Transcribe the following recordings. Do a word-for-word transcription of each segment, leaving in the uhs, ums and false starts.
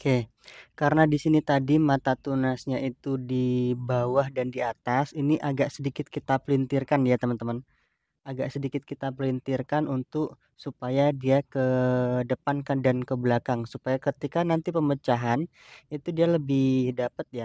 Oke, karena di sini tadi mata tunasnya itu di bawah dan di atas, ini agak sedikit kita pelintirkan ya teman-teman. Agak sedikit kita pelintirkan untuk supaya dia ke depan kan dan ke belakang, supaya ketika nanti pemecahan itu dia lebih dapat ya.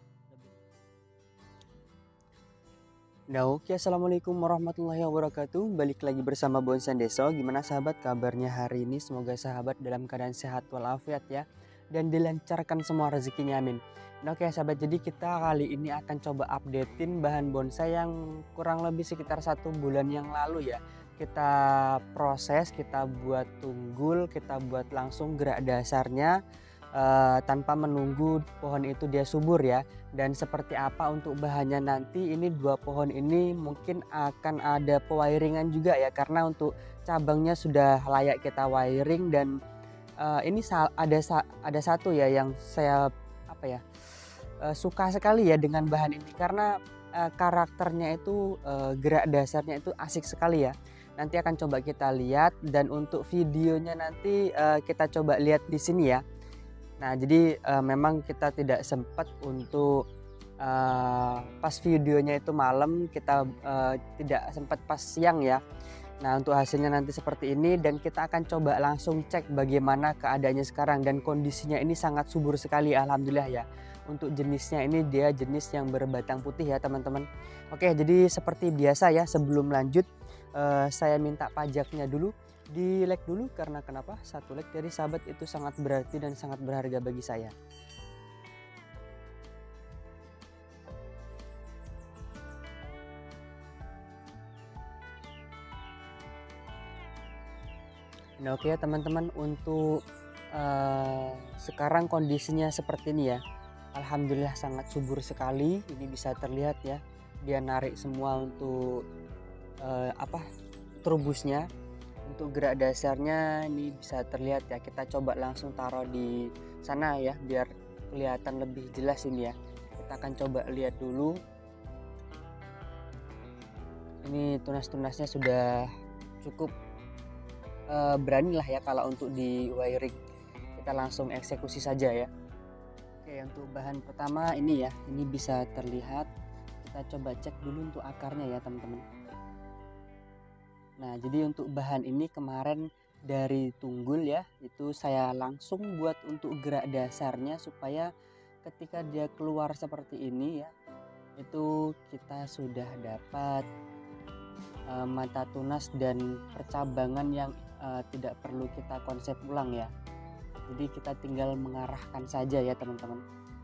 Nah, oke, assalamualaikum warahmatullahi wabarakatuh. Balik lagi bersama Bonsan Deso. Gimana sahabat kabarnya hari ini? Semoga sahabat dalam keadaan sehat walafiat ya, dan dilancarkan semua rezekinya, amin. Nah, oke sahabat, jadi kita kali ini akan coba updatein bahan bonsai yang kurang lebih sekitar satu bulan yang lalu ya. Kita proses, kita buat tunggul, kita buat langsung gerak dasarnya uh, tanpa menunggu pohon itu dia subur ya. Dan seperti apa untuk bahannya nanti, ini dua pohon ini mungkin akan ada pewiringan juga ya, karena untuk cabangnya sudah layak kita wiring. Dan uh, ini ada ada satu ya yang saya apa ya uh, suka sekali ya dengan bahan ini, karena uh, karakternya itu uh, gerak dasarnya itu asik sekali ya. Nanti akan coba kita lihat, dan untuk videonya nanti uh, kita coba lihat di sini ya. Nah, jadi uh, memang kita tidak sempat untuk uh, pas videonya itu malam, kita uh, tidak sempat pas siang ya. Nah, untuk hasilnya nanti seperti ini, dan kita akan coba langsung cek bagaimana keadaannya sekarang, dan kondisinya ini sangat subur sekali alhamdulillah ya. Untuk jenisnya ini dia jenis yang berbatang putih ya teman-teman. Oke, jadi seperti biasa ya, sebelum lanjut uh, saya minta pajaknya dulu. Di like dulu, karena kenapa? Satu like dari sahabat itu sangat berarti dan sangat berharga bagi saya. Nah, oke ya teman-teman, untuk uh, sekarang kondisinya seperti ini ya. Alhamdulillah sangat subur sekali. Ini bisa terlihat ya, dia narik semua untuk uh, apa trubusnya. Untuk gerak dasarnya ini bisa terlihat ya. Kita coba langsung taruh di sana ya, biar kelihatan lebih jelas ini ya. Kita akan coba lihat dulu. Ini tunas-tunasnya sudah cukup uh, berani lah ya kalau untuk di wiring. Kita langsung eksekusi saja ya. Oke, untuk bahan pertama ini ya, ini bisa terlihat. Kita coba cek dulu untuk akarnya ya teman-teman. Nah, jadi untuk bahan ini kemarin dari tunggul ya, itu saya langsung buat untuk gerak dasarnya, supaya ketika dia keluar seperti ini ya, itu kita sudah dapat uh, mata tunas dan percabangan yang uh, tidak perlu kita konsep ulang ya. Jadi kita tinggal mengarahkan saja ya teman-teman.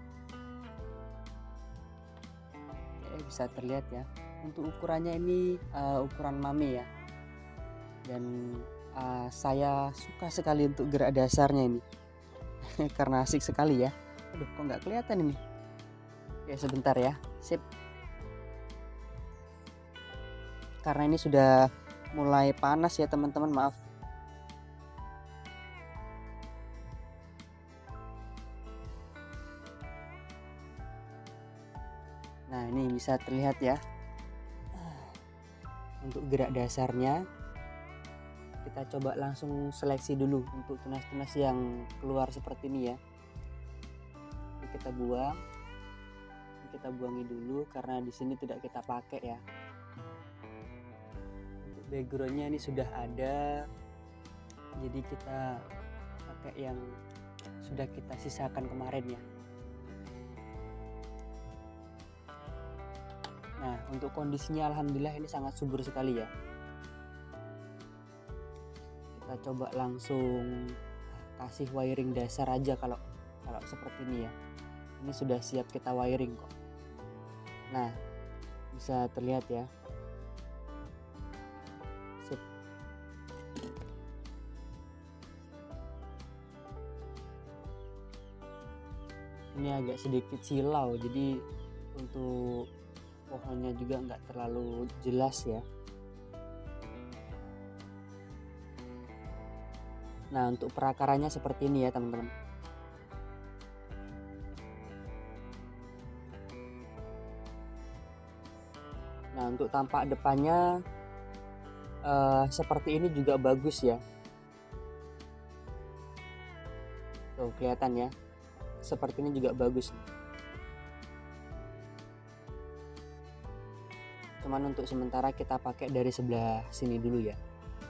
Oke, bisa terlihat ya. Untuk ukurannya ini uh, ukuran mami ya. Dan uh, saya suka sekali untuk gerak dasarnya ini karena asik sekali ya. Aduh, kok nggak kelihatan ini. Oke, sebentar ya. Sip. Karena ini sudah mulai panas ya teman-teman, maaf. Nah, ini bisa terlihat ya. Untuk gerak dasarnya kita coba langsung seleksi dulu untuk tunas-tunas yang keluar seperti ini ya. Ini kita buang, ini kita buangi dulu karena di sini tidak kita pakai ya. Untuk backgroundnya ini sudah ada, jadi kita pakai yang sudah kita sisakan kemarin ya. Nah, untuk kondisinya alhamdulillah ini sangat subur sekali ya. Kita coba langsung kasih wiring dasar aja kalau kalau seperti ini ya. Ini sudah siap kita wiring kok. Nah, bisa terlihat ya. Sip. Ini agak sedikit silau, jadi untuk pohonnya juga nggak terlalu jelas ya. Nah, untuk perakarannya seperti ini ya teman-teman. Nah, untuk tampak depannya uh, seperti ini juga bagus ya. Tuh kelihatan ya. seperti ini juga bagus. Cuman untuk sementara kita pakai dari sebelah sini dulu ya.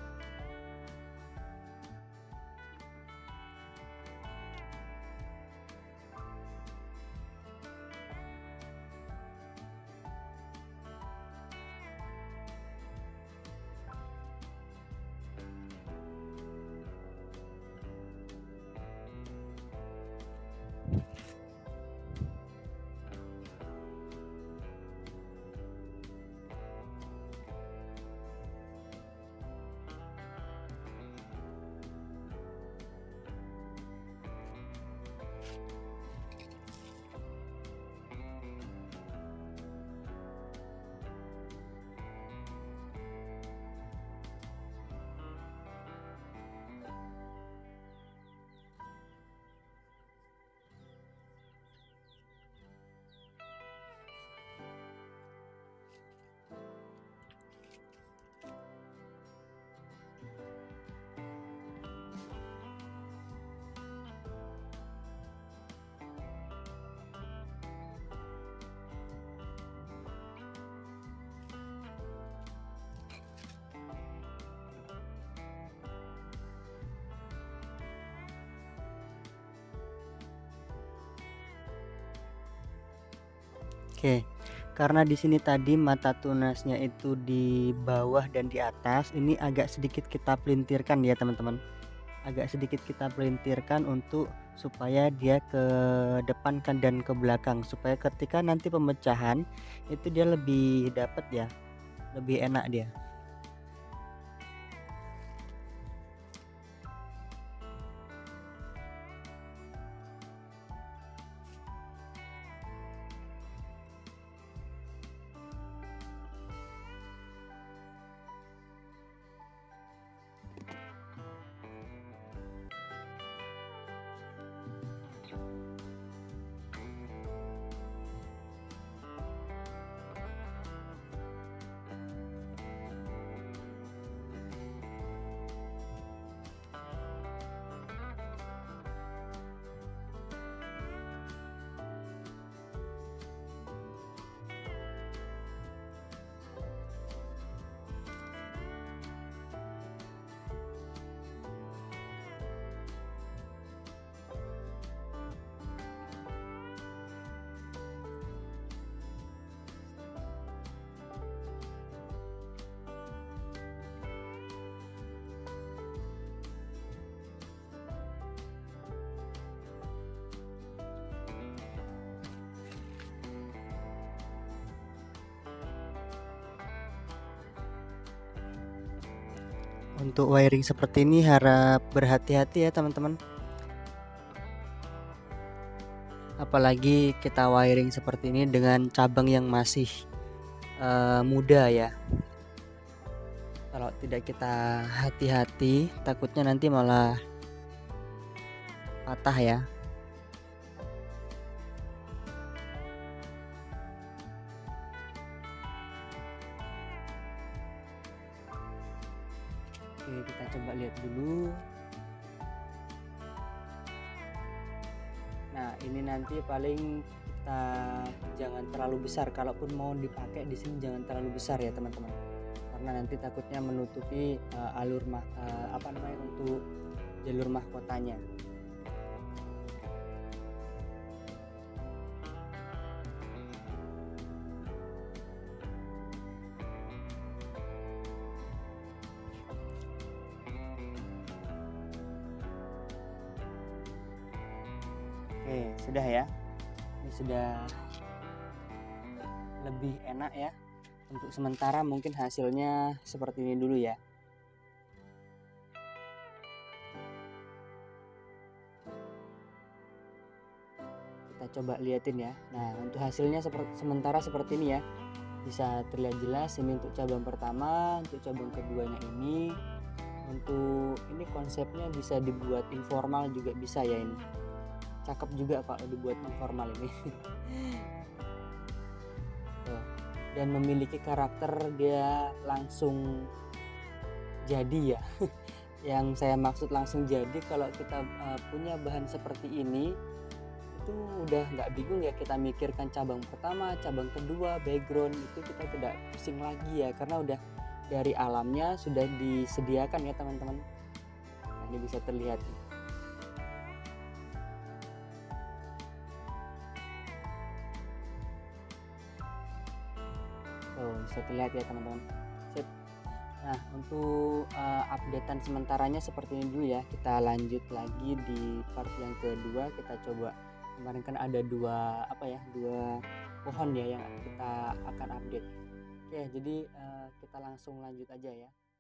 Oke, karena di sini tadi mata tunasnya itu di bawah dan di atas, ini agak sedikit kita pelintirkan ya teman-teman. Agak sedikit kita pelintirkan untuk supaya dia ke depan kan dan ke belakang, supaya ketika nanti pemecahan itu dia lebih dapat ya, lebih enak dia. Untuk wiring seperti ini harap berhati-hati ya teman-teman. Apalagi kita wiring seperti ini dengan cabang yang masih uh, muda ya. Kalau tidak kita hati-hati, takutnya nanti malah patah ya. Oke, kita coba lihat dulu. Nah, ini nanti paling kita jangan terlalu besar, kalaupun mau dipakai di sini jangan terlalu besar ya teman-teman, karena nanti takutnya menutupi uh, alur mah, uh, apa namanya untuk jalur mahkotanya. Oke, sudah ya. Ini sudah lebih enak ya. Untuk sementara mungkin hasilnya seperti ini dulu ya. Kita coba liatin ya. Nah, untuk hasilnya seperti sementara seperti ini ya. Bisa terlihat jelas ini untuk cabang pertama, untuk cabang keduanya ini. Untuk ini konsepnya bisa dibuat informal juga bisa ya ini. Cakep juga kalau dibuat informal ini. Tuh. Dan memiliki karakter dia langsung jadi ya. Yang saya maksud langsung jadi, kalau kita uh, punya bahan seperti ini itu udah nggak bingung ya kita mikirkan cabang pertama, cabang kedua, background, itu kita tidak pusing lagi ya karena udah dari alamnya sudah disediakan ya teman-teman. Nah, ini bisa terlihat nih. Tuh, bisa terlihat ya teman-teman. Sip. Nah, untuk uh, updatean sementaranya seperti ini dulu ya. Kita lanjut lagi di part yang kedua. Kita coba, kemarin kan ada dua apa ya, dua pohon ya yang kita akan update. Oke, jadi uh, kita langsung lanjut aja ya.